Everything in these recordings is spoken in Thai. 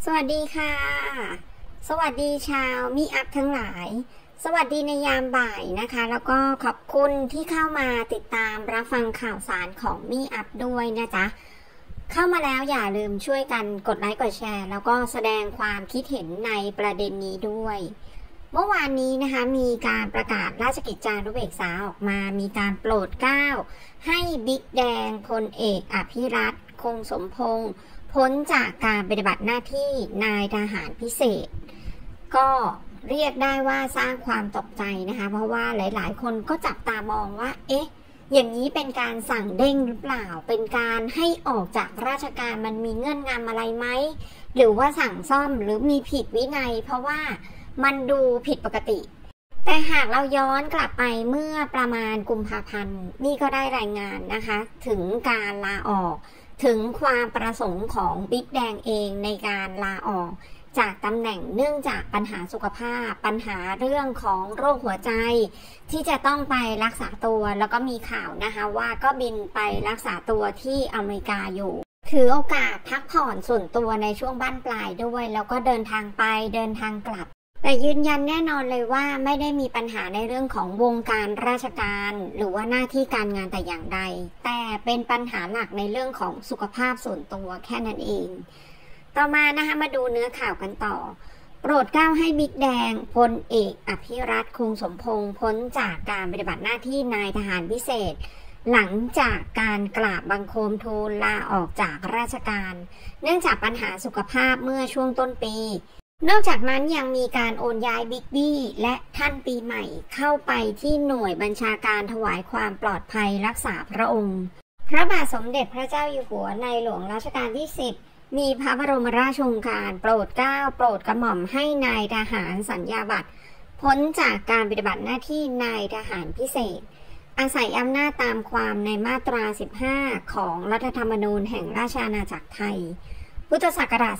สวัสดีค่ะสวัสดีชาวมีอัพทั้งหลายสวัสดีในยามบ่ายนะคะแล้วก็ขอบคุณที่เข้ามาติดตามรับฟังข่าวสารของมีอัพด้วยนะจ๊ะเข้ามาแล้วอย่าลืมช่วยกันกดไลค์กดแชร์แล้วก็แสดงความคิดเห็นในประเด็นนี้ด้วยเมื่อวานนี้นะคะมีการประกาศราชกิจจานุเบกษาออกมามีการโปรดเกล้าให้บิ๊กแดงพลเอกอภิรัตน์คงสมพงษ์พ้นจากการปฏิบัติหน้าที่นายทหารพิเศษก็เรียกได้ว่าสร้างความตกใจนะคะเพราะว่าหลายๆคนก็จับตามองว่าอย่างนี้เป็นการสั่งเด้งหรือเปล่าเป็นการให้ออกจากราชการมันมีเงื่อนงำอะไรไหมหรือว่าสั่งซ่อมหรือมีผิดวินัยเพราะว่ามันดูผิดปกติแต่หากเราย้อนกลับไปเมื่อประมาณกุมภาพันธ์นี่ก็ได้รายงานนะคะถึงการลาออกถึงความประสงค์ของบิ๊กแดงเองในการลาออกจากตำแหน่งเนื่องจากปัญหาสุขภาพปัญหาเรื่องของโรคหัวใจที่จะต้องไปรักษาตัวแล้วก็มีข่าวนะคะว่าก็บินไปรักษาตัวที่อเมริกาอยู่ถือโอกาสพักผ่อนส่วนตัวในช่วงบั้นปลายด้วยแล้วก็เดินทางไปเดินทางกลับแต่ยืนยันแน่นอนเลยว่าไม่ได้มีปัญหาในเรื่องของวงการราชการหรือว่าหน้าที่การงานแต่อย่างใดแต่เป็นปัญหาหลักในเรื่องของสุขภาพส่วนตัวแค่นั้นเองต่อมานะคะมาดูเนื้อข่าวกันต่อโปรดเกล้าให้บิ๊กแดงพลเอกอภิรัตน์คงสมพงษ์พ้นจากการปฏิบัติหน้าที่นายทหารพิเศษหลังจากการกราบบังคมทูลลาออกจากราชการเนื่องจากปัญหาสุขภาพเมื่อช่วงต้นปีนอกจากนั้นยังมีการโอนย้ายบิ๊กบี้และท่านปีใหม่เข้าไปที่หน่วยบัญชาการถวายความปลอดภัยรักษาพระองค์พระบาทสมเด็จพระเจ้าอยู่หัวในหลวงรัชกาลที่10มีพระบรมราชโองการโปรดเกล้าโปรดกระหม่อมให้นายทหารสัญญาบัตรพ้นจากการปฏิบัติหน้าที่นายทหารพิเศษอาศัยอำนาจตามความในมาตรา15ของรัฐธรรมนูญแห่งราชอาณาจักรไทยพุทธศักราช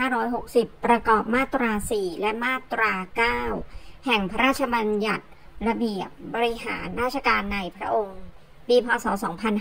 2560 ประกอบมาตรา 4 และมาตรา 9 แห่งพระราชบัญญัติระเบียบบริหารราชการในพระองค์ ปีพ.ศ.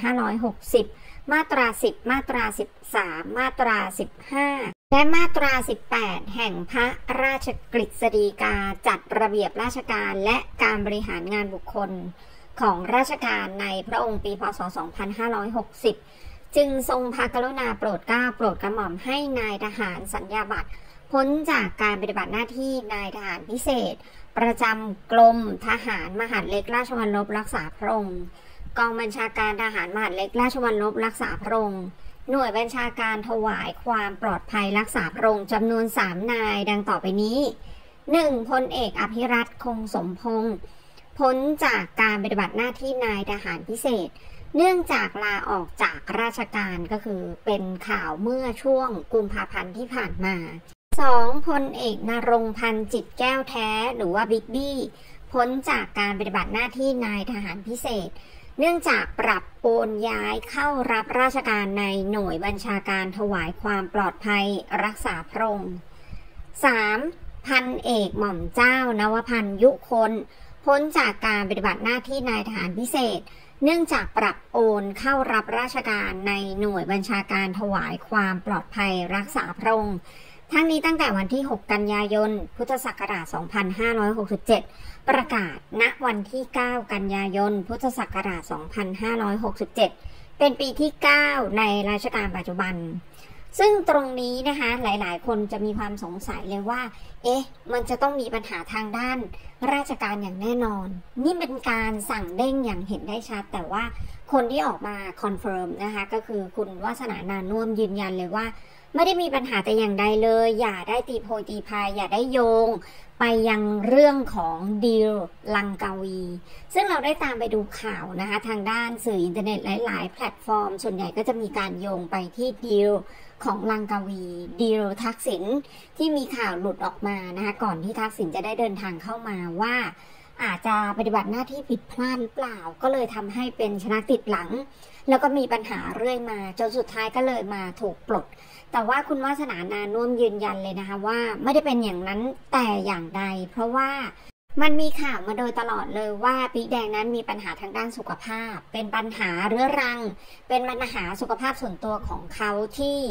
2560 มาตรา 10 มาตรา 13 มาตรา 15 และมาตรา 18 แห่งพระราชกฤษฎีกาจัดระเบียบราชการและการบริหารงานบุคคลของราชการในพระองค์ ปีพ.ศ. 2560จึงทรงพระกรุณาโปรดเกล้าโปรดกระหม่อมให้นายทหารสัญญาบัตรพ้นจากการปฏิบัติหน้าที่นายทหารพิเศษประจำกรมทหารมหาดเล็กราชวัลลบรักษาพระองค์กองบัญชาการทหารมหาดเล็กราชวัลลบรักษาพระองค์หน่วยบัญชาการถวายความปลอดภัยรักษาพระองค์จำนวน3นายดังต่อไปนี้ 1. พลเอกอภิรัตน์คงสมพงษ์พ้นจากการปฏิบัติหน้าที่นายทหารพิเศษเนื่องจากลาออกจากราชการก็คือเป็นข่าวเมื่อช่วงกุมภาพันธ์ที่ผ่านมา 2. พลเอกณรงค์พันธ์จิตแก้วแท้หรือว่าบิ๊กบี้พ้นจากการปฏิบัติหน้าที่นายทหารพิเศษเนื่องจากปรับโอนย้ายเข้ารับราชการในหน่วยบัญชาการถวายความปลอดภัยรักษาพระองค์ 3. พันเอกหม่อมเจ้านวพันธ์ยุคนพ้นจากการปฏิบัติหน้าที่นายทหารพิเศษเนื่องจากปรับโอนเข้ารับราชการในหน่วยบัญชาการถวายความปลอดภัยรักษาพระองค์ทั้งนี้ตั้งแต่วันที่ 6 กันยายน พุทธศักราช 2567 ประกาศณวันที่ 9 กันยายน พุทธศักราช 2567 เป็นปีที่ 9 ในรัชกาลปัจจุบันซึ่งตรงนี้นะคะหลายๆคนจะมีความสงสัยเลยว่ามันจะต้องมีปัญหาทางด้านราชการอย่างแน่นอนนี่เป็นการสั่งเด้งอย่างเห็นได้ชัดแต่ว่าคนที่ออกมาคอนเฟิร์มนะคะก็คือคุณวาสนา นานุ่วมยืนยันเลยว่าไม่ได้มีปัญหาแต่อย่างใดเลยอย่าได้ตีโพยตีพายอย่าได้โยงไปยังเรื่องของดีลลังกาวีซึ่งเราได้ตามไปดูข่าวนะคะทางด้านสื่ออินเทอร์เน็ตหลายๆแพลตฟอร์มส่วนใหญ่ก็จะมีการโยงไปที่ดีลของลังกาวีดีลทักษิณที่มีข่าวหลุดออกมานะคะก่อนที่ทักษิณจะได้เดินทางเข้ามาว่าอาจจะปฏิบัติหน้าที่ผิดพลาดหรือเปล่าก็เลยทำให้เป็นชนะติดหลังแล้วก็มีปัญหาเรื่อยมาจนสุดท้ายก็เลยมาถูกปลดแต่ว่าคุณวาสนา นานุ่วมยืนยันเลยนะคะว่าไม่ได้เป็นอย่างนั้นแต่อย่างใดเพราะว่ามันมีข่าวมาโดยตลอดเลยว่าบิ๊กแดงนั้นมีปัญหาทางด้านสุขภาพเป็นปัญหาเรื้อรังเป็นปัญหาสุขภาพส่วนตัวของเขาที่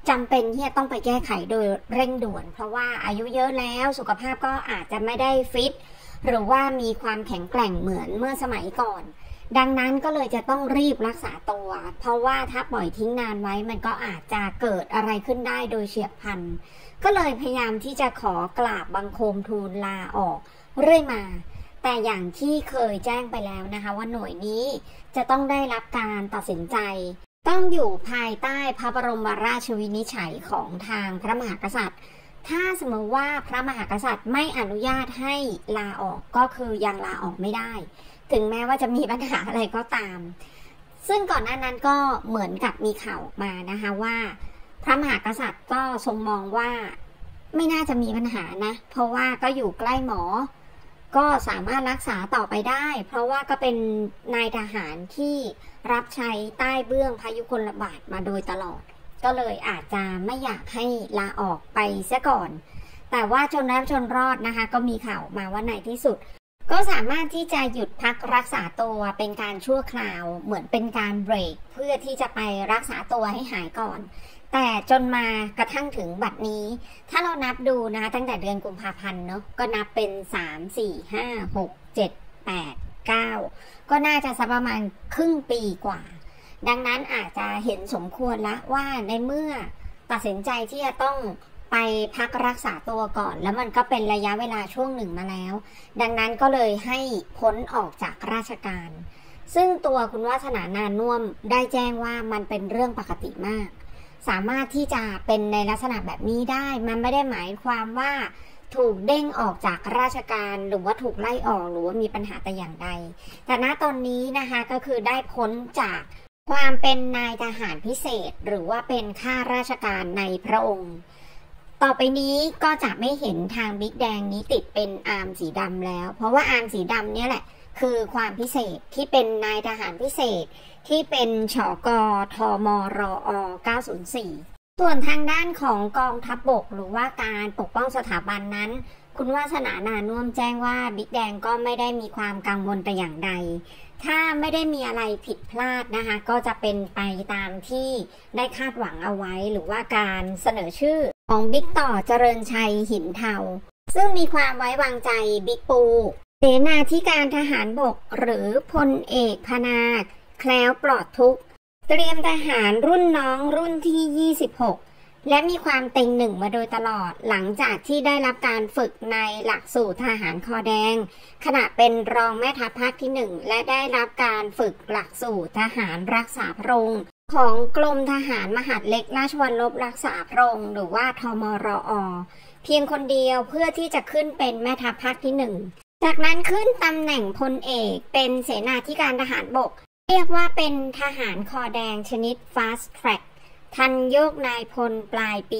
จำเป็นที่จะต้องไปแก้ไขโดยเร่งด่วนเพราะว่าอายุเยอะแล้วสุขภาพก็อาจจะไม่ได้ฟิตหรือว่ามีความแข็งแกร่งเหมือนเมื่อสมัยก่อนดังนั้นก็เลยจะต้องรีบรักษาตัวเพราะว่าถ้าปล่อยทิ้งนานไว้มันก็อาจจะเกิดอะไรขึ้นได้โดยเฉียบพลันก็เลยพยายามที่จะขอกราบบังคมทูลลาออกเรื่อยมาแต่อย่างที่เคยแจ้งไปแล้วนะคะว่าหน่วยนี้จะต้องได้รับการตัดสินใจต้องอยู่ภายใต้พระบรมราชวินิจฉัยของทางพระมหากษัตริย์ถ้าสมมติว่าพระมหากษัตริย์ไม่อนุญาตให้ลาออกก็คือยังลาออกไม่ได้ถึงแม้ว่าจะมีปัญหาอะไรก็ตามซึ่งก่อนหน้านั้นก็เหมือนกับมีข่าวออกมานะคะว่าพระมหากษัตริย์ก็ทรงมองว่าไม่น่าจะมีปัญหานะเพราะว่าก็อยู่ใกล้หมอก็สามารถรักษาต่อไปได้เพราะว่าก็เป็นนายทหารที่รับใช้ใต้เบื้องพยุคลบาทมาโดยตลอดก็เลยอาจจะไม่อยากให้ลาออกไปซะก่อนแต่ว่าจนแล้วจนรอดนะคะก็มีข่าวมาว่าในที่สุดก็สามารถที่จะหยุดพักรักษาตัวเป็นการชั่วคราวเหมือนเป็นการเบรกเพื่อที่จะไปรักษาตัวให้หายก่อนแต่จนมากระทั่งถึงบัดนี้ถ้าเรานับดูนะคะตั้งแต่เดือนกุมภาพันธ์เนาะก็นับเป็น3 4 5 6 7 8 9ก็น่าจะสักประมาณครึ่งปีกว่าดังนั้นอาจจะเห็นสมควรละว่าในเมื่อตัดสินใจที่จะต้องไปพักรักษาตัวก่อนแล้วมันก็เป็นระยะเวลาช่วงหนึ่งมาแล้วดังนั้นก็เลยให้พ้นออกจากราชการซึ่งตัวคุณวาสนานานุ่วมได้แจ้งว่ามันเป็นเรื่องปกติมากสามารถที่จะเป็นในลักษณะแบบนี้ได้มันไม่ได้หมายความว่าถูกเด้งออกจากราชการหรือว่าถูกไล่ออกหรือว่ามีปัญหาแต่อย่างใดแต่ณตอนนี้นะคะก็คือได้พ้นจากความเป็นนายทหารพิเศษหรือว่าเป็นข้าราชการในพระองค์ต่อไปนี้ก็จะไม่เห็นทางบิ๊กแดงนี้ติดเป็นอาร์มสีดำแล้วเพราะว่าอาร์มสีดำเนี่ยแหละคือความพิเศษที่เป็นนายทหารพิเศษที่เป็นฉกทมรอ904ส่วนทางด้านของกองทัพบกหรือว่าการปกป้องสถาบันนั้นคุณวาสนานานุ่วมแจ้งว่าบิ๊กแดงก็ไม่ได้มีความกังวลแต่อย่างใดถ้าไม่ได้มีอะไรผิดพลาดนะคะก็จะเป็นไปตามที่ได้คาดหวังเอาไว้หรือว่าการเสนอชื่อของบิ๊กต่อเจริญชัยหินเทาซึ่งมีความไว้วางใจบิ๊กปูเสนาธิการทหารบกหรือพลเอกพนาแคล้วปลอดทุกข์เตรียมทหารรุ่นน้องรุ่นที่26และมีความเต็งหนึ่งมาโดยตลอดหลังจากที่ได้รับการฝึกในหลักสูตรทหารคอแดงขณะเป็นรองแม่ทัพภาคที่1และได้รับการฝึกหลักสูตรทหารรักษาพระองค์ของกรมทหารมหาดเล็กราชวัลลบรักษาพระองค์หรือว่าทมรอเพียงคนเดียวเพื่อที่จะขึ้นเป็นแม่ทัพภาคที่1จากนั้นขึ้นตำแหน่งพลเอกเป็นเสนาธิการทหารบกเรียกว่าเป็นทหารคอแดงชนิด Fast Track ทันโยกนายพลปลายปี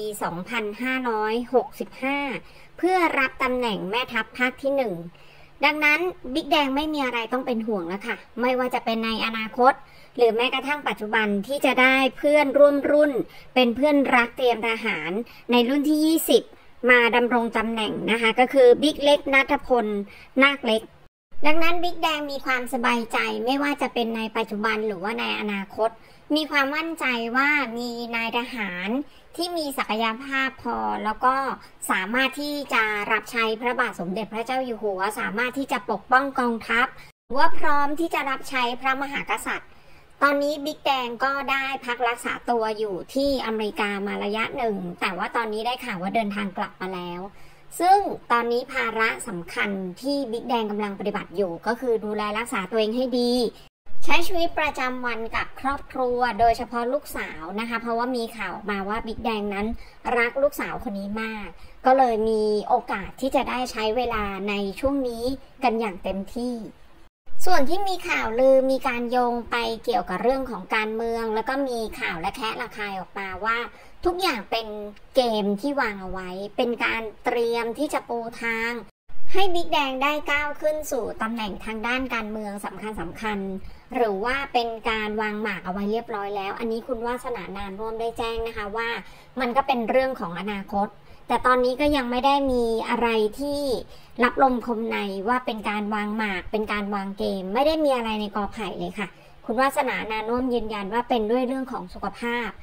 2565 เพื่อรับตำแหน่งแม่ทัพภาคที่1ดังนั้นบิ๊กแดงไม่มีอะไรต้องเป็นห่วงแล้วค่ะไม่ว่าจะเป็นในอนาคตหรือแม้กระทั่งปัจจุบันที่จะได้เพื่อนร่วมรุ่นเป็นเพื่อนรักเตรียมทหารในรุ่นที่20มาดำรงตำแหน่งนะคะก็คือบิ๊กเล็กณัฐพลนาคเล็กดังนั้นบิ๊กแดงมีความสบายใจไม่ว่าจะเป็นในปัจจุบันหรือว่าในอนาคตมีความมั่นใจว่ามีนายทหารที่มีศักยภาพพอแล้วก็สามารถที่จะรับใช้พระบาทสมเด็จพระเจ้าอยู่หัวสามารถที่จะปกป้องกองทัพว่าพร้อมที่จะรับใช้พระมหากษัตริย์ตอนนี้บิ๊กแดงก็ได้พักรักษาตัวอยู่ที่อเมริกามาระยะหนึ่งแต่ว่าตอนนี้ได้ข่าวว่าเดินทางกลับมาแล้วซึ่งตอนนี้ภาระสำคัญที่บิ๊กแดงกำลังปฏิบัติอยู่ก็คือดูแลรักษาตัวเองให้ดีใช้ชีวิตประจำวันกับครอบครัวโดยเฉพาะลูกสาวนะคะเพราะว่ามีข่าวมาว่าบิ๊กแดงนั้นรักลูกสาวคนนี้มากก็เลยมีโอกาสที่จะได้ใช้เวลาในช่วงนี้กันอย่างเต็มที่ส่วนที่มีข่าวลือมีการโยงไปเกี่ยวกับเรื่องของการเมืองแล้วก็มีข่าวและแคะระคายออกมาว่าทุกอย่างเป็นเกมที่วางเอาไว้เป็นการเตรียมที่จะปูทางให้บิ๊กแดงได้ก้าวขึ้นสู่ตำแหน่งทางด้านการเมืองสำคัญหรือว่าเป็นการวางหมากเอาไว้เรียบร้อยแล้วอันนี้คุณวาสนานานุ่วมได้แจ้งนะคะว่ามันก็เป็นเรื่องของอนาคตแต่ตอนนี้ก็ยังไม่ได้มีอะไรที่รับลมคมในว่าเป็นการวางหมากเป็นการวางเกมไม่ได้มีอะไรในกอไผ่เลยค่ะคุณวาสนานานุ่วมยืนยันว่าเป็นด้วยเรื่องของสุขภาพ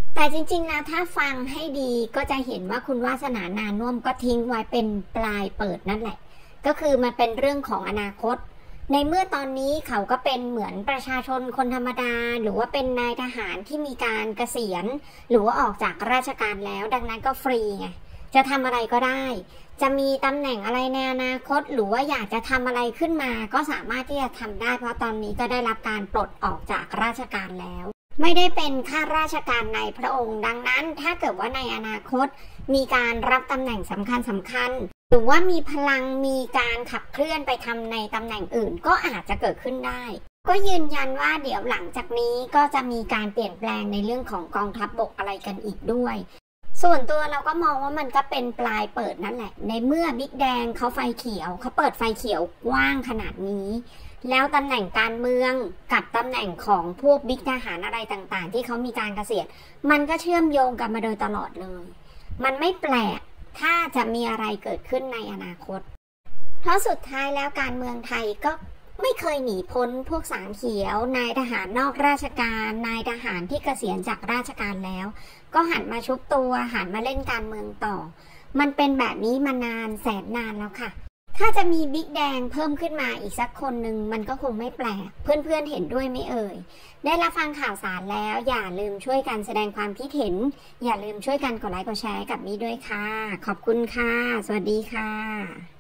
แต่จริงๆแล้วถ้าฟังให้ดีก็จะเห็นว่าคุณวาสนานานุ่วมก็ทิ้งไว้เป็นปลายเปิดนั่นแหละก็คือมันเป็นเรื่องของอนาคตในเมื่อตอนนี้เขาก็เป็นเหมือนประชาชนคนธรรมดาหรือว่าเป็นนายทหารที่มีการเกษียณหรือว่าออกจากราชการแล้วดังนั้นก็ฟรีไงจะทำอะไรก็ได้จะมีตำแหน่งอะไรในอนาคตหรือว่าอยากจะทำอะไรขึ้นมาก็สามารถที่จะทำได้เพราะตอนนี้ก็ได้รับการปลดออกจากราชการแล้วไม่ได้เป็นข้าราชการในพระองค์ดังนั้นถ้าเกิดว่าในอนาคตมีการรับตำแหน่งสำคัญหรือว่ามีพลังมีการขับเคลื่อนไปทำในตำแหน่งอื่นก็อาจจะเกิดขึ้นได้ก็ยืนยันว่าเดี๋ยวหลังจากนี้ก็จะมีการเปลี่ยนแปลงในเรื่องของกองทัพบกอะไรกันอีกด้วยส่วนตัวเราก็มองว่ามันก็เป็นปลายเปิดนั่นแหละในเมื่อบิ๊กแดงเขาไฟเขียวเขาเปิดไฟเขียวกว้างขนาดนี้แล้วตำแหน่งการเมืองกับตำแหน่งของพวกบิ๊กทหารอะไรต่างๆที่เขามีการเกษียณมันก็เชื่อมโยงกันมาโดยตลอดเลยมันไม่แปลกถ้าจะมีอะไรเกิดขึ้นในอนาคตเพราะสุดท้ายแล้วการเมืองไทยก็ไม่เคยหนีพ้นพวกสามเขียวนายทหารนอกราชการนายทหารที่เกษียณจากราชการแล้วก็หันมาชุบตัวหันมาเล่นการเมืองต่อมันเป็นแบบนี้มานานแสนนานแล้วค่ะถ้าจะมีบิ๊กแดงเพิ่มขึ้นมาอีกสักคนหนึ่งมันก็คงไม่แปลกเพื่อนๆเห็นด้วยไหมเอ่ยได้รับฟังข่าวสารแล้วอย่าลืมช่วยกันแสดงความคิดเห็นอย่าลืมช่วยกันกดไลค์กดแชร์กับมี่ด้วยค่ะขอบคุณค่ะสวัสดีค่ะ